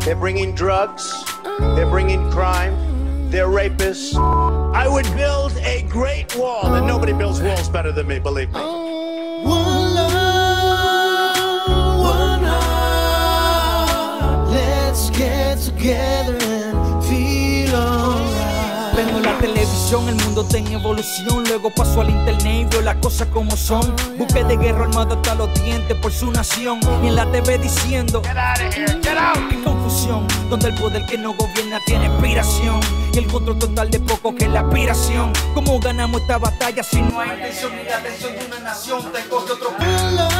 They're bringing drugs. They're bringing crime. They're rapists. I would build a great wall, and nobody builds walls better than me, believe me. One love, one heart. Let's get together and feel alright. Prendo la televisión, el mundo está en evolución. Luego paso al internet y veo las cosas como son. Buque de guerra armado hasta los dientes por su nación. Y en la TV diciendo Get out of here, get out! qué confusión, donde el poder que no gobierna tiene inspiración. Y el control total de poco que la aspiración. ¿Cómo ganamos esta batalla si no hay atención ni la atención de una nación? Tengo de otro One love,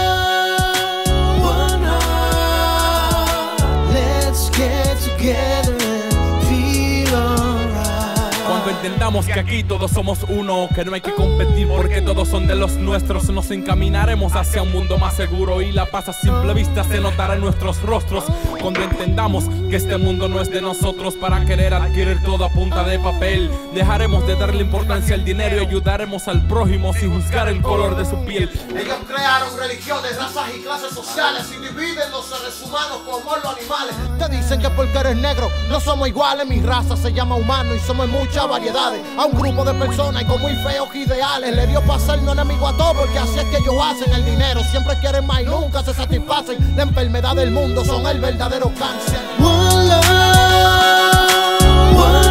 one heart. Let's get together and feel alright. Cuando entendamos que aquí todos somos uno, que no hay que competir porque todos son de los nuestros, nos encaminaremos hacia un mundo más seguro y la paz a simple vista se notará en nuestros rostros. Cuando entendamos que este mundo no es de nosotros para querer adquirir todo a punta de papel, dejaremos de darle importancia al dinero y ayudaremos al prójimo sin juzgar el color de su piel. Ellos crearon religiones, razas y clases sociales y dividen los seres humanos como los animales. Te dicen que porque eres negro no somos iguales. Mi raza se llama humano y somos muchas variedades. A un grupo de personas y con muy feos ideales le dio para hacernos enemigos a todos, porque así es que ellos hacen el dinero. Siempre quieren más y nunca se satisfacen. La enfermedad del mundo son el verdadero cáncer. One love, one